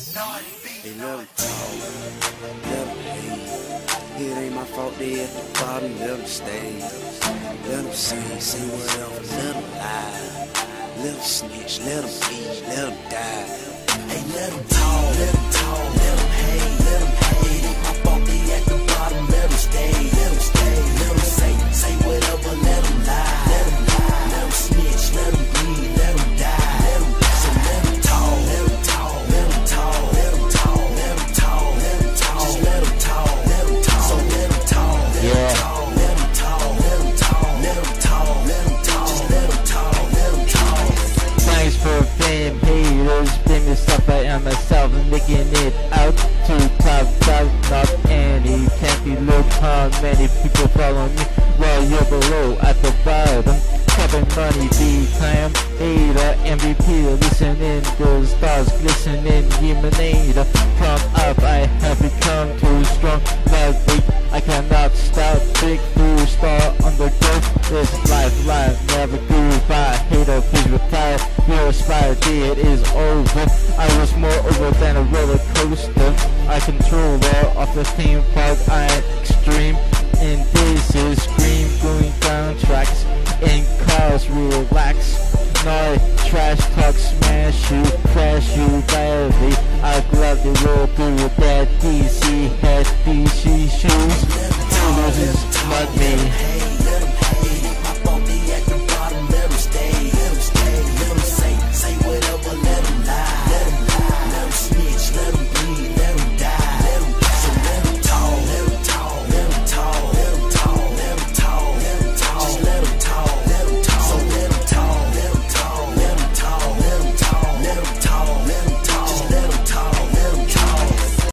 They let them talk, let them hate. It ain't my fault they at the bottom, let them stay. Let them say whatever, let them lie. Let them snitch, let them bleed, let them die. Hey, let them talk, let them hate, let them hate. It ain't my fault they at the bottom, let them stay. Let them say whatever, let them lie. Let them snitch, let them bleed, let them die. So let them talk, let them talk, let them talk, let them talk, let them talk, let them talk, just let them talk, let them talk. So let them talk, let them talk, let them talk, let them talk, let them talk, let them talk, just let them talk, let them talk. Thanks for fame, haters, blame yourself, I am myself, making it out to top, not any. Can't be looked how many people follow me while you're below at the bottom. Having money, become hater, MVP, listening, the stars glistening, eliminator. From up, I have become too strong, not weak, I cannot stop. Big blue star on the go. This life never goodbye. Hater, please retire. Your aspire, it is over. I was more over than a roller coaster. I controller of the theme park. I am extreme. And this is scream going down tracks. In cars, relax. No trash talk, smash you, crash you badly. I gladly will